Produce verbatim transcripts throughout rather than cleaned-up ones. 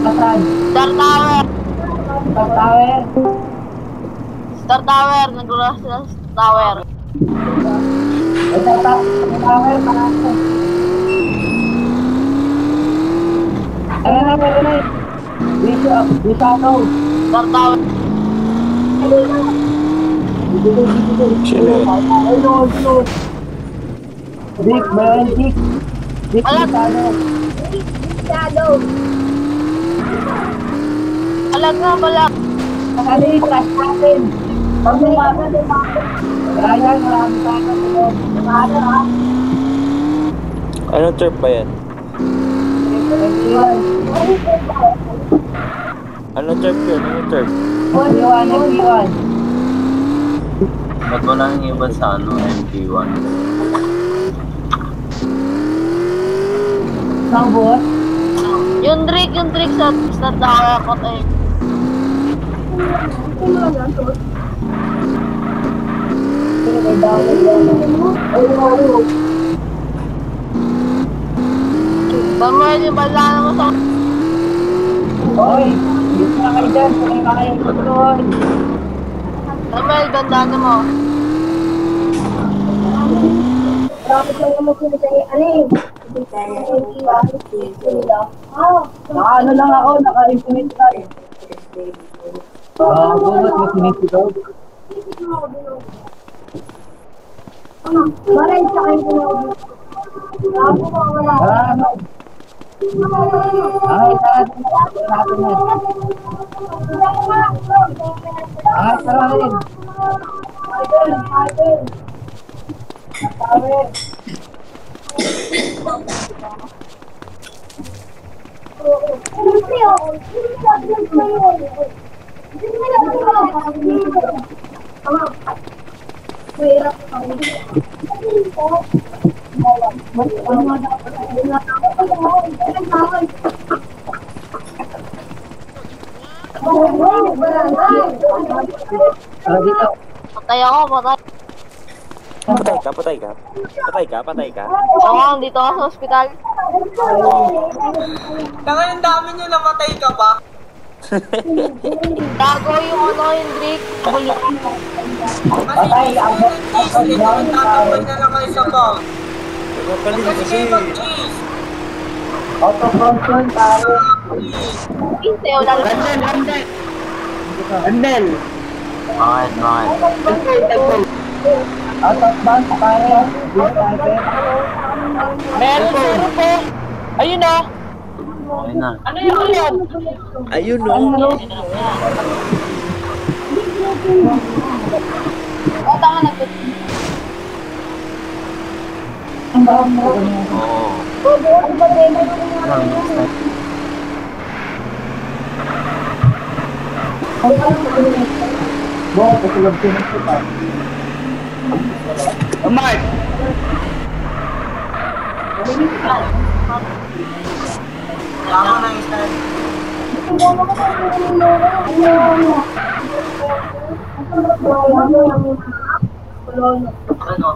Saan? Star Tower. Star Tower. Star Tower. Nagula sila sa Tower. Ay, Star Tower. Tower. Parang. Ayan na, meron na eh. Bishato. Star Tower. Sino yun? Dick, meron Dick. Dick, Bishato. Shadow. Alag nga pala. Ano yung crash natin? Pag lumaga, lumaga. Ryan, marami tayo sa tulog. Lumaga ha? Anong turf ba yan? Anong turf yun? Anong turf? M P one, M P one. Ba't wala nang iba sa ano, M P one? Saan boss? Yung Drake, yung Drake sa Star Tower ko eh. Samuel, yung bala naman sa... Oy, dito na kayo dyan. Kung na kayo tutuloy. Samuel, ganda na mo. Dapat lang naman sila sa ano eh. Naka ano lang ako, naka-infinite na eh. Ah, bukas may sinisigaw. Maray sa kayo ko. Ah, ano? Ay, tara din na. Tara natin na. Ay, tara rin. Tara dito. Patay ako, patay. Patay ka, patay ka. Patay ka, patay ka. Ako, dito ako sa ospital. Tanga ng dami nyo, namatay ka ba? Tago yung ano, yung Drake. Kasi hindi kayo nag-cheese, eh, tatambay na lang kayo sa bag. Nagpapalit Kasi kasi. kayo mag-cheese. Auto front yun, pare. Hindi, wala lang. Randel, Randel. Randel. Bakit, bakit? Out of bounds, pare. Dito tayo. Meron, meron po. Ayun na. Okay na. Ano yung yun? Ayun no. O, tanga na. Oo. Bo, patulog ko na ito pa. Mark! Tama na yung style. Ano?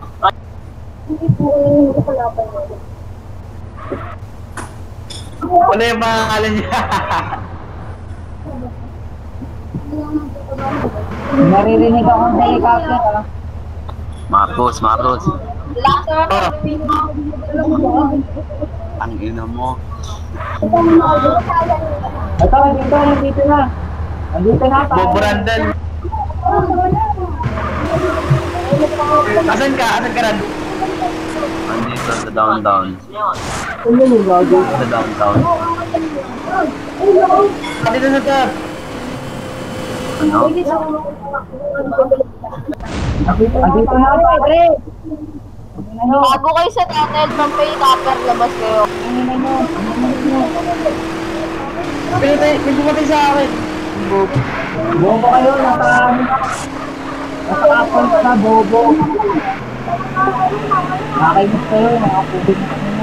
Ano yung mga kalan niya? Naririnig akong helicopter ah. Marcos, Marcos. Lakas. Ang ina mo. Ito, nandito, nandito na. Nandito na, pare. Bob Randall. Asan ka? Asan ka, Randall? Andito sa downtown. Ano yung gago? Sa downtown. Nandito na ka. Ano? Nandito na, pare. Bago kayo sa tunnel, from pay copper, labas kayo. Pero may pumatay sa akin. Bobo kayo, naka... Naka-appoint na, bobo. Nakakainis kayo, nakakubig na kanina.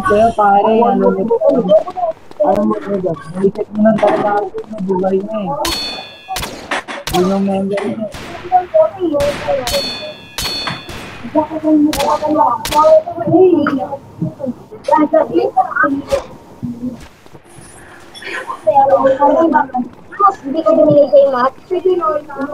Kaya pare, ano mo, ano mo ko dyan? Nalikit mo ng talaga na buhay na eh. Yun yung member niya. Hindi ko binigay sa'yo, Matt. Sige, no.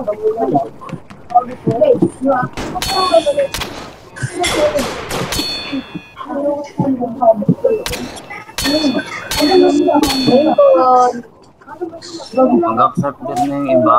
Mag-accept din na yung iba.